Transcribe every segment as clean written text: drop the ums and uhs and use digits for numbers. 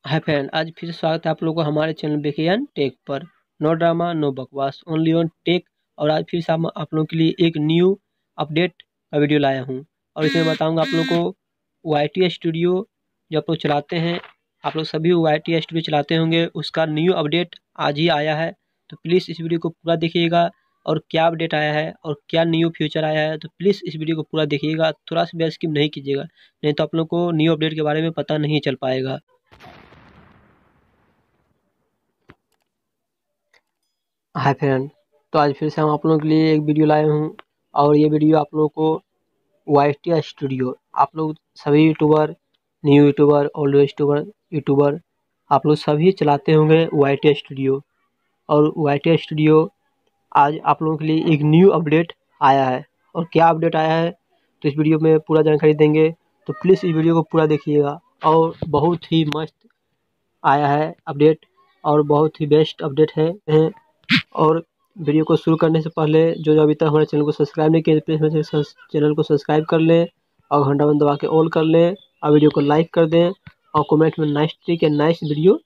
Hi friend, आज फिर से स्वागत है आप लोगों को हमारे चैनल बेकियान टेक पर। नो ड्रामा नो बकवास, ओनली ऑन टेक। और आज फिर से आप लोगों के लिए एक न्यू अपडेट का वीडियो लाया हूं और इसमें बताऊंगा आप लोगों को YT स्टूडियो जो आप लोग चलाते हैं, आप लोग सभी YT स्टूडियो चलाते होंगे, उसका न्यू अपडेट आज ही आया है। तो प्लीज़ इस वीडियो को पूरा देखिएगा और क्या अपडेट आया है और क्या न्यू फ्यूचर आया है, तो प्लीज़ इस वीडियो को पूरा देखिएगा, थोड़ा सा भी स्किप नहीं कीजिएगा, नहीं तो आप लोग को न्यू अपडेट के बारे में पता नहीं चल पाएगा। हाय फ्रेंड, तो आज फिर से हम आप लोगों के लिए एक वीडियो लाए हूँ और ये वीडियो आप लोगों को YT स्टूडियो, आप लोग सभी YouTuber, new YouTuber, old YouTuber आप लोग सभी चलाते होंगे YT स्टूडियो। और YT स्टूडियो आज आप लोगों के लिए एक न्यू अपडेट आया है। और क्या अपडेट आया है तो इस वीडियो में पूरा जानकारी देंगे, तो प्लीज़ इस वीडियो को पूरा देखिएगा। और बहुत ही मस्त आया है अपडेट और बहुत ही बेस्ट अपडेट है। और वीडियो को शुरू करने से पहले जो अभी तक हमारे चैनल को सब्सक्राइब नहीं किया, प्लीज़ हमारे चैनल को सब्सक्राइब कर लें और घंटा बंद दबा के ऑल कर लें और वीडियो को लाइक कर दें और कमेंट में नाइस ट्रिक या नाइस वीडियो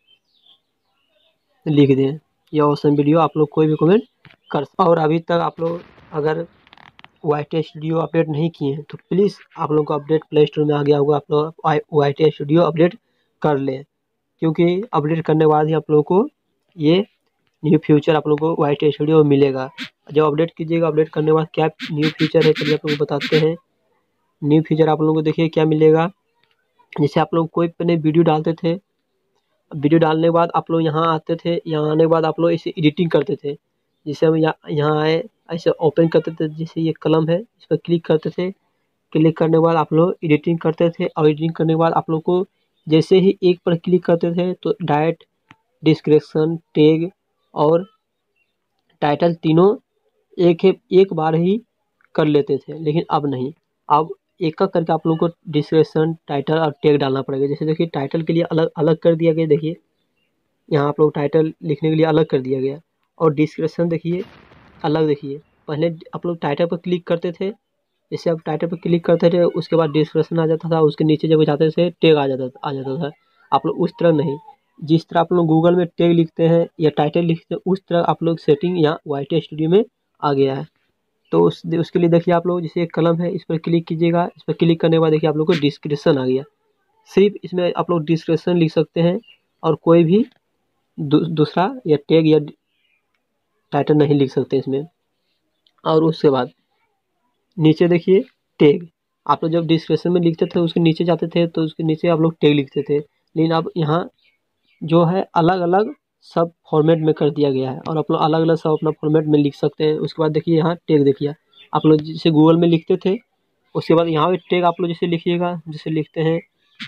लिख दें। यह ऑसम वीडियो आप लोग कोई भी कमेंट कर। और अभी तक आप लोग अगर YT स्टूडियो अपडेट नहीं किए हैं तो प्लीज़ आप लोग को अपडेट प्ले स्टोर में आ गया होगा, आप लोग YT स्टूडियो अपडेट कर लें, क्योंकि अपडेट करने के बाद ही आप लोगों को ये न्यू फ्यूचर आप लोगों को YT स्टूडियो में मिलेगा। जब अपडेट कीजिएगा, अपडेट करने के बाद क्या न्यू फीचर है चलिए आप लोगों को बताते हैं। न्यू फीचर आप लोगों को देखिए क्या मिलेगा। जैसे आप लोग कोई अपने वीडियो डालते थे, वीडियो डालने के बाद आप लोग यहाँ आते थे, यहाँ आने के बाद आप लोग इसे एडिटिंग करते थे। जैसे हम यहाँ आए, ऐसे ओपन करते थे, जैसे ये कलम है इस पर क्लिक करते थे, क्लिक करने के बाद आप लोग एडिटिंग करते थे और एडिटिंग करने के बाद आप लोग को जैसे ही एक पर क्लिक करते थे तो डायरेक्ट डिस्क्रिप्शन, टैग और टाइटल तीनों एक बार ही कर लेते थे। लेकिन अब नहीं, अब एक एक करके आप लोगों को डिस्क्रिप्शन, टाइटल और टैग डालना पड़ेगा। जैसे देखिए टाइटल के लिए अलग अलग कर दिया गया, देखिए यहाँ आप लोग टाइटल लिखने के लिए अलग कर दिया गया और डिस्क्रिप्शन देखिए अलग। देखिए पहले आप लोग टाइटल पर क्लिक करते थे, जैसे आप टाइटल पर क्लिक करते थे उसके बाद डिस्क्रिप्शन आ जाता था, उसके नीचे जब जाते थे टैग आ जाता था। आप लोग उस तरह नहीं, जिस तरह आप लोग गूगल में टैग लिखते हैं या टाइटल लिखते हैं उस तरह आप लोग सेटिंग यहाँ YT स्टूडियो में आ गया है। तो उसके लिए देखिए आप लोग जैसे एक कलम है इस पर क्लिक कीजिएगा, इस पर क्लिक करने के बाद देखिए आप लोग को डिस्क्रिप्शन आ गया। सिर्फ इसमें आप लोग डिस्क्रिप्शन लिख सकते हैं और कोई भी दूसरा या टैग या टाइटल नहीं लिख सकते इसमें। और उसके बाद नीचे देखिए टैग, आप लोग जब डिस्क्रिप्शन में लिखते थे उसके नीचे जाते थे तो उसके नीचे आप लोग टैग लिखते थे, लेकिन अब यहाँ जो है अलग अलग सब फॉर्मेट में कर दिया गया है और आप लोग अलग अलग सब अपना फॉर्मेट में लिख सकते हैं। उसके बाद देखिए यहाँ टैग देखिए, आप लोग जैसे गूगल में लिखते थे उसके बाद यहाँ पे टैग आप लोग जैसे लिखिएगा, जैसे लिखते हैं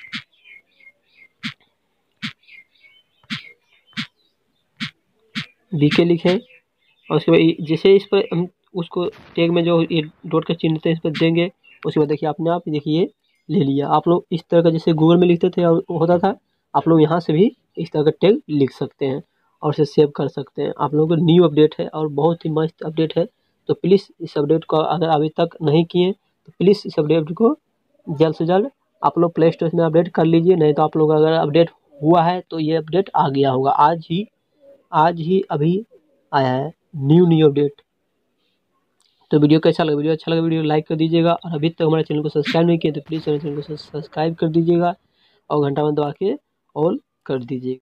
BK लिखें और उसके बाद जैसे इस पर हम उसको टैग में जो ये डॉट का चिन्ह है इस पर देंगे, उसके बाद देखिए अपने आप देखिए ले लिया। आप लोग इस तरह का जैसे गूगल में लिखते थे और होता था, आप लोग यहाँ से भी इस तरह का टैग लिख सकते हैं और उसे सेव कर सकते हैं। आप लोगों को न्यू अपडेट है और बहुत ही मस्त अपडेट है। तो प्लीज़ इस अपडेट को अगर अभी तक नहीं किए तो प्लीज़ इस अपडेट को जल्द से जल्द आप लोग प्ले स्टोर में अपडेट कर लीजिए, नहीं तो आप लोग अगर अपडेट हुआ है तो ये अपडेट आ गया होगा, आज ही अभी आया है न्यू अपडेट। तो वीडियो कैसा लगा, वीडियो अच्छा लगा वीडियो लाइक कर दीजिएगा और अभी तक हमारे चैनल को सब्सक्राइब नहीं किया तो प्लीज़ हमारे चैनल को सब्सक्राइब कर दीजिएगा और घंटा बंद दबा के ऑल कर दीजिएगा।